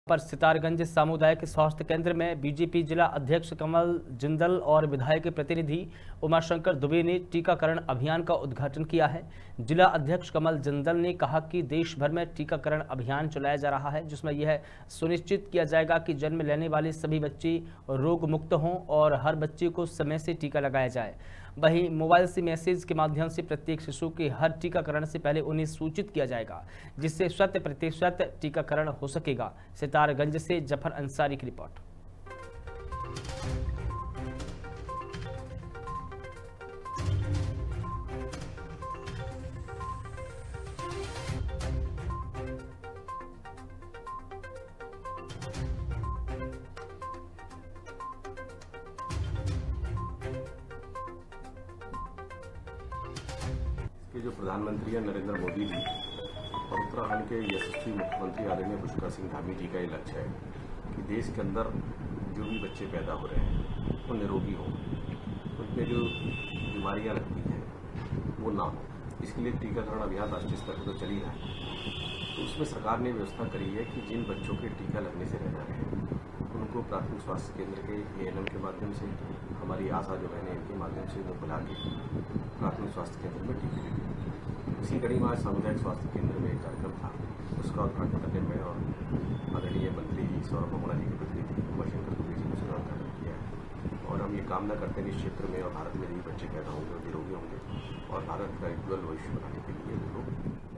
पर सितारगंज सामुदायिक स्वास्थ्य केंद्र में बीजेपी जिला अध्यक्ष कमल जिंदल और विधायक प्रतिनिधि उमाशंकर दुबे ने टीकाकरण अभियान का उद्घाटन किया है। जिला अध्यक्ष कमल जिंदल ने कहा कि देश भर में टीकाकरण अभियान चलाया जा रहा है, जिसमें यह सुनिश्चित किया जाएगा कि जन्म लेने वाले सभी बच्चे रोग मुक्त हों और हर बच्चे को समय से टीका लगाया जाए। वहीं मोबाइल से मैसेज के माध्यम से प्रत्येक शिशु के हर टीकाकरण से पहले उन्हें सूचित किया जाएगा, जिससे 100% टीकाकरण हो सकेगा। सितारगंज से जफर अंसारी की रिपोर्ट। कि जो प्रधानमंत्री है नरेंद्र मोदी जी और उत्तराखंड के यशस्वी मुख्यमंत्री आदरणीय पुष्कर सिंह धामी जी का ये लक्ष्य है कि देश के अंदर जो भी बच्चे पैदा हो रहे हैं वो निरोगी हों, उनमें जो बीमारियां लगती हैं वो ना हो। इसके लिए टीकाकरण अभियान राष्ट्रीय स्तर पर तो चल ही रहा है। तो उसमें सरकार ने व्यवस्था करी है कि जिन बच्चों के टीका लगने से रह रहे हैं उनको प्राथमिक स्वास्थ्य केंद्र के ANM के माध्यम से, हमारी आशा जो बहनें इनके माध्यम से उनको बुला के प्राथमिक स्वास्थ्य केंद्र में टीके लगे। इसी कड़ी में आज सामुदायिक स्वास्थ्य केंद्र में एक कार्यक्रम था, उसका उद्घाटन करने में और आदरणीय मंत्री जी सौरभ मोहना जी के प्रतिनिधि उमाशंकर दुबे जी ने उसका उद्घाटन किया है। और हम ये कामना करते हैं कि इस क्षेत्र में और भारत में भी बच्चे पैदा होंगे और निरोगी होंगे और भारत का एक उज्ज्वल भविष्य बनाने के लिए वो लोग